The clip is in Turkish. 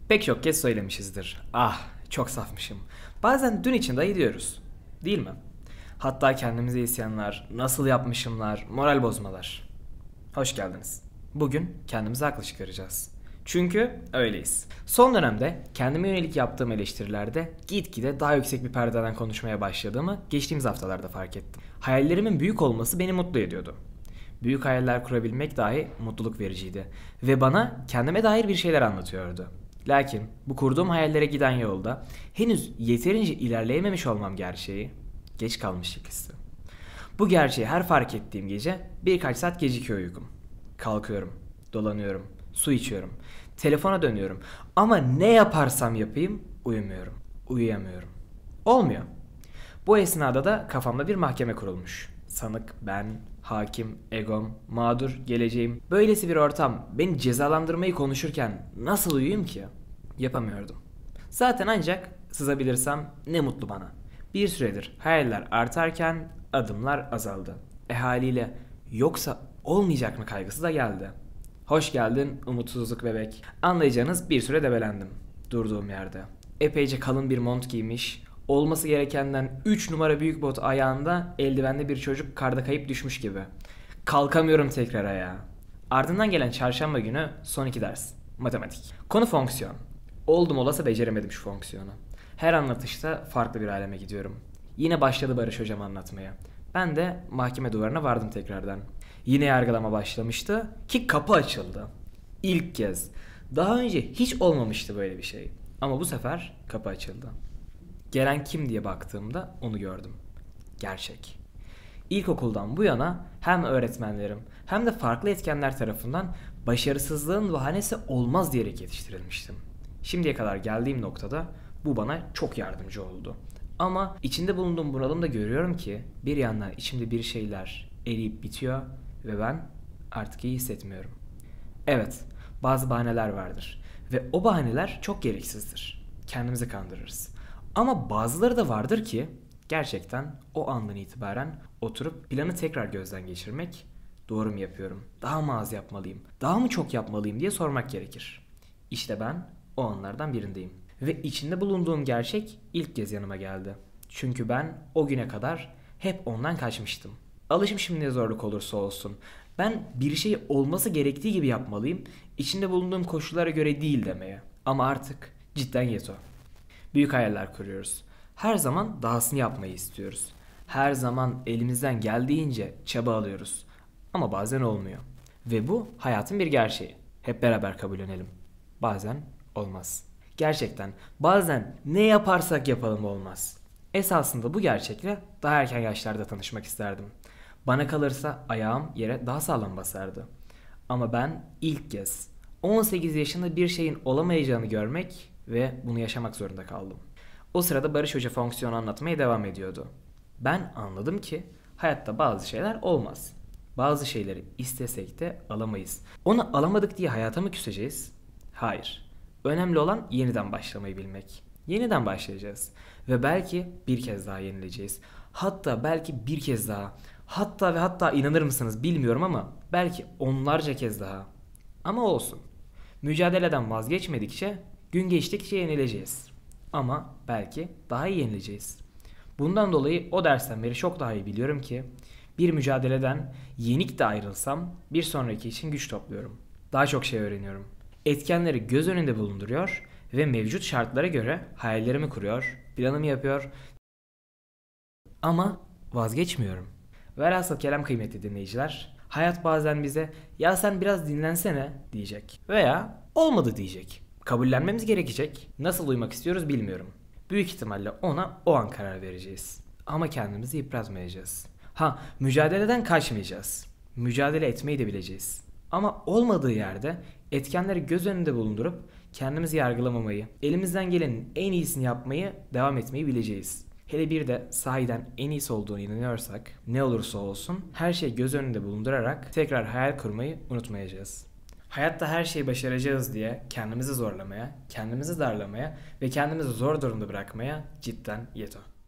Pek çok kez söylemişizdir. Ah, çok safmışım. Bazen dün için dahi diyoruz. Değil mi? Hatta kendimize isyanlar, nasıl yapmışımlar, moral bozmalar. Hoş geldiniz. Bugün kendimize haklı çıkaracağız. Çünkü öyleyiz. Son dönemde kendime yönelik yaptığım eleştirilerde gitgide daha yüksek bir perdeden konuşmaya başladığımı geçtiğimiz haftalarda fark ettim. Hayallerimin büyük olması beni mutlu ediyordu. Büyük hayaller kurabilmek dahi mutluluk vericiydi ve bana kendime dair bir şeyler anlatıyordu. Lakin bu kurduğum hayallere giden yolda henüz yeterince ilerleyememiş olmam gerçeği geç kalmışlık hissi. Bu gerçeği her fark ettiğim gece birkaç saat gecikiyor uykum. Kalkıyorum, dolanıyorum, su içiyorum, telefona dönüyorum ama ne yaparsam yapayım uyumuyorum, uyuyamıyorum. Olmuyor. Bu esnada da kafamda bir mahkeme kurulmuş. Sanık, ben, hakim, egom, mağdur, geleceğim. Böylesi bir ortam beni cezalandırmayı konuşurken nasıl uyuyayım ki? Yapamıyordum. Zaten ancak sızabilirsem ne mutlu bana. Bir süredir hayaller artarken adımlar azaldı. Haliyle yoksa olmayacak mı kaygısı da geldi. Hoş geldin umutsuzluk bebek. Anlayacağınız bir süre debelendim durduğum yerde. Epeyce kalın bir mont giymiş, olması gerekenden 3 numara büyük bot ayağında eldivenli bir çocuk karda kayıp düşmüş gibi. Kalkamıyorum tekrar ayağa. Ardından gelen çarşamba günü son 2 ders. Matematik. Konu fonksiyon. Oldum olası beceremedim şu fonksiyonu. Her anlatışta farklı bir aleme gidiyorum. Yine başladı Barış hocam anlatmaya. Ben de mahkeme duvarına vardım tekrardan. Yine yargılama başlamıştı ki kapı açıldı. İlk kez. Daha önce hiç olmamıştı böyle bir şey. Ama bu sefer kapı açıldı. Gelen kim diye baktığımda onu gördüm. Gerçek. İlkokuldan bu yana hem öğretmenlerim hem de farklı etkenler tarafından başarısızlığın bahanesi olmaz diyerek yetiştirilmiştim. Şimdiye kadar geldiğim noktada bu bana çok yardımcı oldu. Ama içinde bulunduğum bunalımda görüyorum ki bir yandan içimde bir şeyler eriyip bitiyor ve ben artık iyi hissetmiyorum. Evet, bazı bahaneler vardır ve o bahaneler çok gereksizdir. Kendimizi kandırırız. Ama bazıları da vardır ki gerçekten o andan itibaren oturup planı tekrar gözden geçirmek, doğru mu yapıyorum, daha mı az yapmalıyım, daha mı çok yapmalıyım diye sormak gerekir. İşte ben o anlardan birindeyim. Ve içinde bulunduğum gerçek ilk kez yanıma geldi. Çünkü ben o güne kadar hep ondan kaçmıştım. Alışmışım ne zorluk olursa olsun. Ben bir şey olması gerektiği gibi yapmalıyım, içinde bulunduğum koşullara göre değil demeye. Ama artık cidden yeto. Büyük hayaller kuruyoruz. Her zaman dahasını yapmayı istiyoruz. Her zaman elimizden geldiğince çaba alıyoruz. Ama bazen olmuyor. Ve bu hayatın bir gerçeği. Hep beraber kabullenelim. Bazen olmaz. Gerçekten bazen ne yaparsak yapalım olmaz. Esasında bu gerçekle daha erken yaşlarda tanışmak isterdim. Bana kalırsa ayağım yere daha sağlam basardı. Ama ben ilk kez 18 yaşında bir şeyin olamayacağını görmek ve bunu yaşamak zorunda kaldım. O sırada Barış Hoca fonksiyonu anlatmaya devam ediyordu. Ben anladım ki hayatta bazı şeyler olmaz. Bazı şeyleri istesek de alamayız. Onu alamadık diye hayata mı küseceğiz? Hayır. Önemli olan yeniden başlamayı bilmek. Yeniden başlayacağız. Ve belki bir kez daha yenileceğiz. Hatta belki bir kez daha. Hatta ve hatta inanır mısınız bilmiyorum ama belki onlarca kez daha. Ama olsun. Mücadeleden vazgeçmedikçe, gün geçtikçe yenileceğiz. Ama belki daha iyi yenileceğiz. Bundan dolayı o dersten beri çok daha iyi biliyorum ki bir mücadeleden yenik de ayrılsam bir sonraki için güç topluyorum. Daha çok şey öğreniyorum. Etkenleri göz önünde bulunduruyor ve mevcut şartlara göre hayallerimi kuruyor, planımı yapıyor ama vazgeçmiyorum. Velhasıl kelam kıymetli dinleyiciler, hayat bazen bize ya sen biraz dinlensene diyecek veya olmadı diyecek. Kabullenmemiz gerekecek. Nasıl uymak istiyoruz bilmiyorum. Büyük ihtimalle ona o an karar vereceğiz. Ama kendimizi yıpratmayacağız. Mücadeleden kaçmayacağız. Mücadele etmeyi de bileceğiz. Ama olmadığı yerde etkenleri göz önünde bulundurup kendimizi yargılamamayı, elimizden gelenin en iyisini yapmayı devam etmeyi bileceğiz. Hele bir de sahiden en iyisi olduğunu inanıyorsak ne olursa olsun her şeyi göz önünde bulundurarak tekrar hayal kurmayı unutmayacağız. Hayatta her şeyi başaracağız diye kendimizi zorlamaya, kendimizi darlamaya ve kendimizi zor durumda bırakmaya cidden yeter.